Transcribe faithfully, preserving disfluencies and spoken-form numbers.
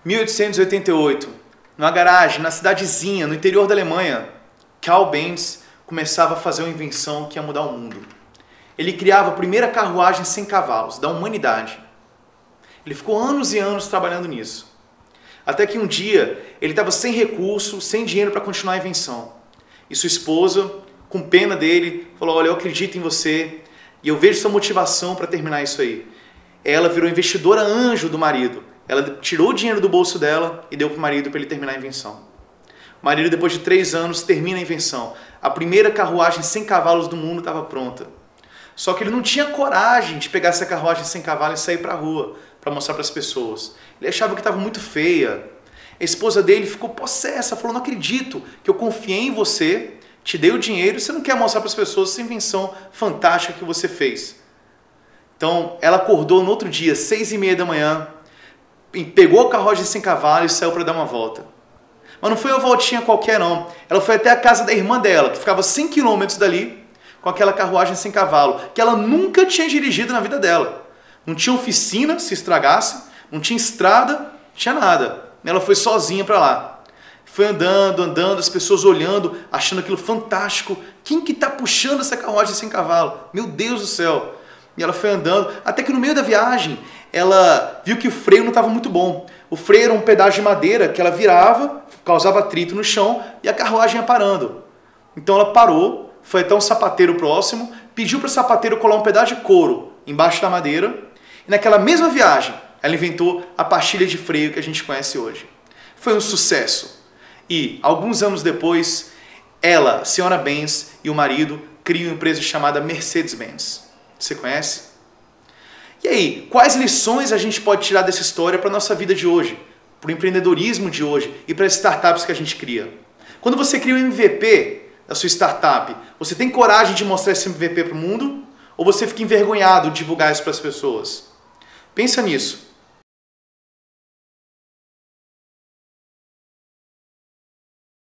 mil oitocentos e oitenta e oito, numa garagem, na cidadezinha, no interior da Alemanha, Carl Benz começava a fazer uma invenção que ia mudar o mundo. Ele criava a primeira carruagem sem cavalos, da humanidade. Ele ficou anos e anos trabalhando nisso. Até que um dia, ele estava sem recurso, sem dinheiro para continuar a invenção. E sua esposa, com pena dele, falou: olha, eu acredito em você e eu vejo sua motivação para terminar isso aí. Ela virou investidora anjo do marido. Ela tirou o dinheiro do bolso dela e deu para o marido para ele terminar a invenção. O marido, depois de três anos, termina a invenção. A primeira carruagem sem cavalos do mundo estava pronta. Só que ele não tinha coragem de pegar essa carruagem sem cavalo e sair para a rua para mostrar para as pessoas. Ele achava que estava muito feia. A esposa dele ficou possessa, falou: não acredito que eu confiei em você, te dei o dinheiro e você não quer mostrar para as pessoas essa invenção fantástica que você fez. Então ela acordou no outro dia, seis e meia da manhã, pegou a carruagem sem cavalo e saiu para dar uma volta. Mas não foi uma voltinha qualquer não. Ela foi até a casa da irmã dela, que ficava cem quilômetros dali, com aquela carruagem sem cavalo, que ela nunca tinha dirigido na vida dela. Não tinha oficina se estragasse, não tinha estrada, não tinha nada. Ela foi sozinha para lá. Foi andando, andando, as pessoas olhando, achando aquilo fantástico. Quem que está puxando essa carruagem sem cavalo? Meu Deus do céu! E ela foi andando, até que no meio da viagem, ela viu que o freio não estava muito bom. O freio era um pedaço de madeira que ela virava, causava atrito no chão e a carruagem ia parando. Então ela parou, foi até um sapateiro próximo, pediu para o sapateiro colar um pedaço de couro embaixo da madeira. E naquela mesma viagem, ela inventou a pastilha de freio que a gente conhece hoje. Foi um sucesso. E, alguns anos depois, ela, a senhora Benz, e o marido criam uma empresa chamada Mercedes-Benz. Você conhece? E aí, quais lições a gente pode tirar dessa história para a nossa vida de hoje? Para o empreendedorismo de hoje e para as startups que a gente cria? Quando você cria um M V P da sua startup, você tem coragem de mostrar esse M V P para o mundo? Ou você fica envergonhado de divulgar isso para as pessoas? Pensa nisso.